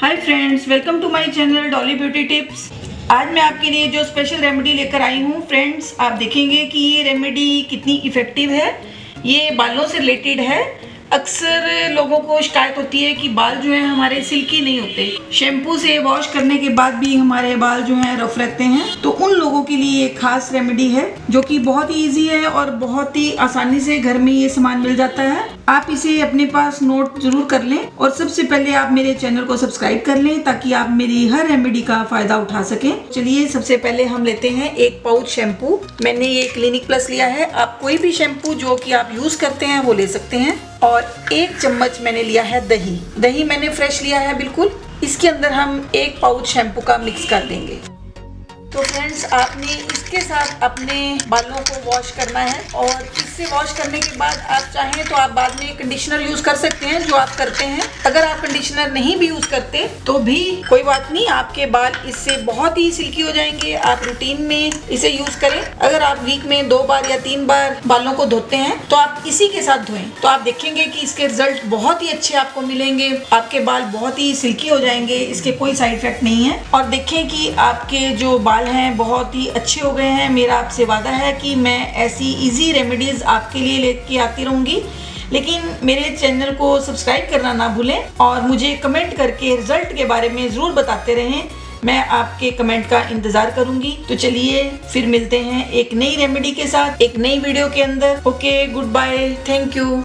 Hi friends, welcome to my channel Dolly beauty tips. आज मैं आपके लिए जो स्पेशल रेमेडी लेकर आई हूँ फ्रेंड्स, आप देखेंगे कि ये रेमेडी कितनी इफ़ेक्टिव है। ये बालों से रिलेटेड है। अक्सर लोगों को शिकायत होती है कि बाल जो है हमारे सिल्की नहीं होते, शैम्पू से वॉश करने के बाद भी हमारे बाल जो हैं रफ रहते हैं। तो उन लोगों के लिए एक खास रेमेडी है जो कि बहुत ही ईजी है और बहुत ही आसानी से घर में ये सामान मिल जाता है। आप इसे अपने पास नोट जरूर कर लें और सबसे पहले आप मेरे चैनल को सब्सक्राइब कर लें ताकि आप मेरी हर रेमेडी का फायदा उठा सकें। चलिए सबसे पहले हम लेते हैं एक पाउच शैम्पू। मैंने ये क्लिनिक प्लस लिया है, आप कोई भी शैम्पू जो कि आप यूज करते हैं वो ले सकते हैं। और 1 चम्मच मैंने लिया है दही मैंने फ्रेश लिया है बिल्कुल। इसके अंदर हम 1 पाउच शैम्पू का मिक्स कर देंगे। तो फ्रेंड्स, आपने इसके साथ अपने बालों को वॉश करना है और इससे वॉश करने के बाद आप चाहें तो आप बाद में कंडीशनर यूज कर सकते हैं जो आप करते हैं। अगर आप कंडीशनर नहीं भी यूज करते तो भी कोई बात नहीं, आपके बाल इससे बहुत ही सिल्की हो जाएंगे। आप रूटीन में इसे यूज करें। अगर आप वीक में 2 बार या 3 बार बालों को धोते हैं तो आप इसी के साथ धोएं, तो आप देखेंगे कि इसके रिजल्ट बहुत ही अच्छे आपको मिलेंगे। आपके बाल बहुत ही सिल्की हो जाएंगे, इसके कोई साइड इफेक्ट नहीं है। और देखें कि आपके जो बाल हैं बहुत ही अच्छे हो गए हैं। मेरा आपसे वादा है कि मैं ऐसी इजी रेमेडीज आपके लिए लेके आती रहूंगी। लेकिन मेरे चैनल को सब्सक्राइब करना ना भूलें और मुझे कमेंट करके रिजल्ट के बारे में ज़रूर बताते रहें। मैं आपके कमेंट का इंतज़ार करूंगी। तो चलिए फिर मिलते हैं एक नई रेमेडी के साथ एक नई वीडियो के अंदर। Okay, goodbye, thank you.